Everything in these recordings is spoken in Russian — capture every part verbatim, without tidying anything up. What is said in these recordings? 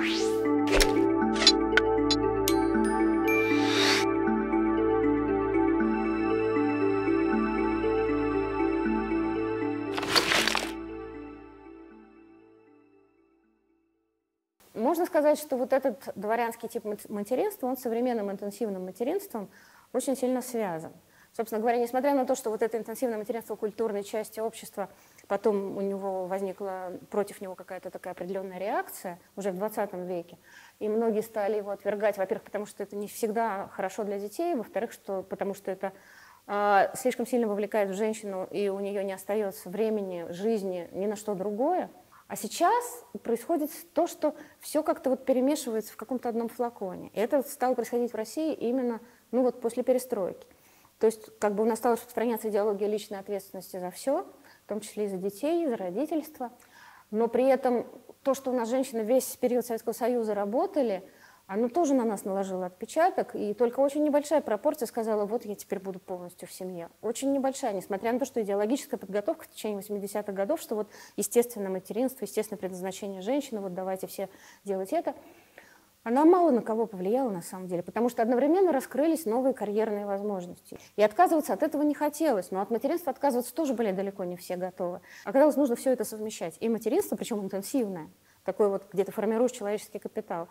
Можно сказать, что вот этот дворянский тип материнства, он с современным интенсивным материнством очень сильно связан. Собственно говоря, несмотря на то, что вот это интенсивное материнство культурной части общества, потом у него возникла против него какая-то такая определенная реакция уже в двадцатом веке, и многие стали его отвергать, во-первых, потому что это не всегда хорошо для детей, во-вторых, что, потому что это э, слишком сильно вовлекает в женщину, и у нее не остается времени, жизни ни на что другое. А сейчас происходит то, что все как-то вот перемешивается в каком-то одном флаконе. И это стало происходить в России именно ну вот после перестройки. То есть как бы у нас стала распространяться идеология личной ответственности за все, в том числе и за детей, и за родительство. Но при этом то, что у нас женщины весь период Советского Союза работали, оно тоже на нас наложило отпечаток, и только очень небольшая пропорция сказала, вот я теперь буду полностью в семье. Очень небольшая, несмотря на то, что идеологическая подготовка в течение восьмидесятых годов, что вот естественное материнство, естественное предназначение женщины, вот давайте все делать это, она мало на кого повлияла на самом деле, потому что одновременно раскрылись новые карьерные возможности. И отказываться от этого не хотелось, но от материнства отказываться тоже были далеко не все готовы. Оказалось, нужно все это совмещать. И материнство, причем интенсивное, такой вот, где ты формируешь человеческий капитал,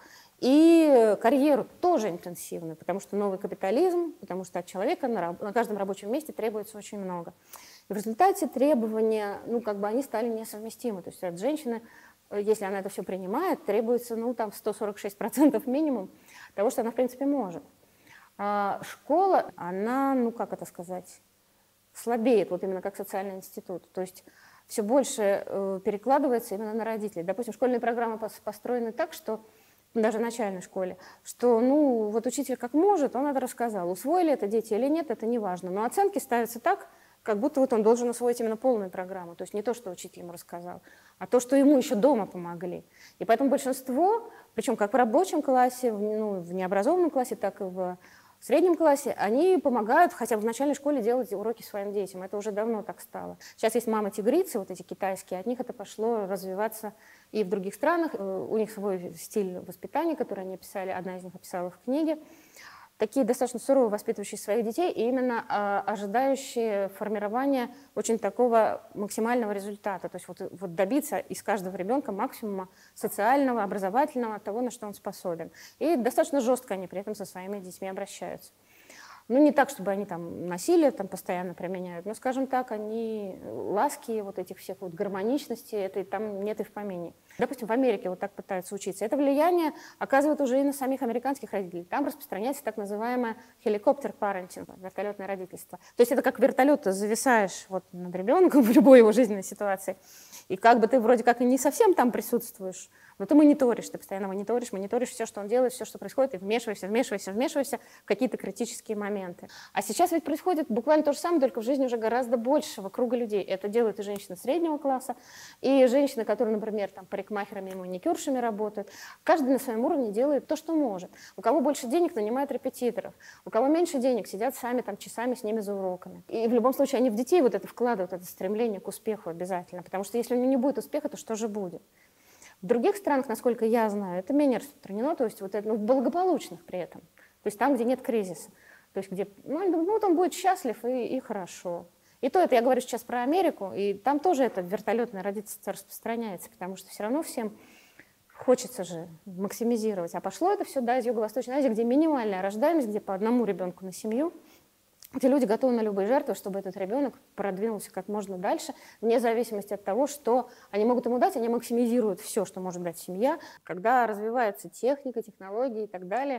и карьеру тоже интенсивную, потому что новый капитализм, потому что от человека на, на каждом рабочем месте требуется очень много. И в результате требования, ну, как бы они стали несовместимы. То есть от женщины, если она это все принимает, требуется, ну, там, сто сорок шесть процентов минимум того, что она, в принципе, может. А школа, она, ну, как это сказать, слабеет, вот именно как социальный институт. То есть все больше э, перекладывается именно на родителей. Допустим, школьные программы построены так, что даже в начальной школе, что, ну, вот учитель как может, он это рассказал. Усвоили это дети или нет, это не важно. Но оценки ставятся так, как будто вот он должен усвоить именно полную программу. То есть не то, что учитель ему рассказал, а то, что ему еще дома помогли. И поэтому большинство, причем как в рабочем классе, ну, в необразованном классе, так и в в среднем классе, они помогают хотя бы в начальной школе делать уроки своим детям. Это уже давно так стало. Сейчас есть мамы-тигрицы, вот эти китайские, от них это пошло развиваться и в других странах. У них свой стиль воспитания, который они описали, одна из них описала в книге. Такие достаточно сурово воспитывающие своих детей и именно э, ожидающие формирования очень такого максимального результата. То есть вот, вот добиться из каждого ребенка максимума социального, образовательного, того, на что он способен. И достаточно жестко они при этом со своими детьми обращаются. Ну, не так, чтобы они там насилие там постоянно применяют, но, скажем так, они ласки, вот этих всех вот гармоничности, это там нет и в помине. Допустим, в Америке вот так пытаются учиться. Это влияние оказывает уже и на самих американских родителей. Там распространяется так называемое helicopter-parenting, вертолетное родительство. То есть это как вертолет, ты зависаешь вот над ребенком в любой его жизненной ситуации, и как бы ты вроде как и не совсем там присутствуешь, но ты мониторишь, ты постоянно мониторишь, мониторишь все, что он делает, все, что происходит, и вмешиваешься, вмешиваешься, вмешиваешься в какие-то критические моменты. А сейчас ведь происходит буквально то же самое, только в жизни уже гораздо большего круга людей. Это делают и женщины среднего класса, и женщины, которые, например, там, парикмахерами и маникюршами работают. Каждый на своем уровне делает то, что может. У кого больше денег, нанимает репетиторов. У кого меньше денег, сидят сами там часами с ними за уроками. И в любом случае они в детей вот это вкладывают, это стремление к успеху обязательно. Потому что если у него не будет успеха, то что же будет? В других странах, насколько я знаю, это менее распространено, то есть вот это, ну, благополучных при этом. То есть там, где нет кризиса. То есть где, ну, ну вот он будет счастлив и, и хорошо. И то это я говорю сейчас про Америку, и там тоже это вертолетное родительство распространяется, потому что все равно всем хочется же максимизировать. А пошло это все, да, из Юго-Восточной Азии, где минимальная рождаемость, где по одному ребенку на семью, где люди готовы на любые жертвы, чтобы этот ребенок продвинулся как можно дальше, вне зависимости от того, что они могут ему дать, они максимизируют все, что может дать семья. Когда развивается техника, технологии и так далее,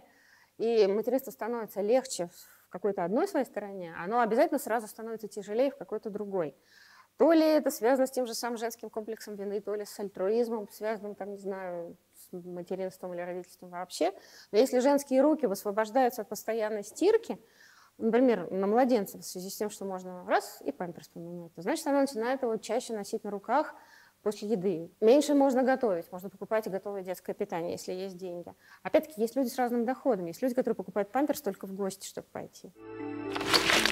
и материнство становится легче в какой-то одной своей стороне, оно обязательно сразу становится тяжелее в какой-то другой. То ли это связано с тем же самым женским комплексом вины, то ли с альтруизмом, связанным, там, не знаю, с материнством или родительством вообще. Но если женские руки высвобождаются от постоянной стирки, например, на младенца, в связи с тем, что можно раз и памперс поменять, то значит, она начинает его чаще носить на руках после еды. Меньше можно готовить, можно покупать и готовое детское питание, если есть деньги. Опять-таки, есть люди с разным доходом, есть люди, которые покупают памперс только в гости, чтобы пойти.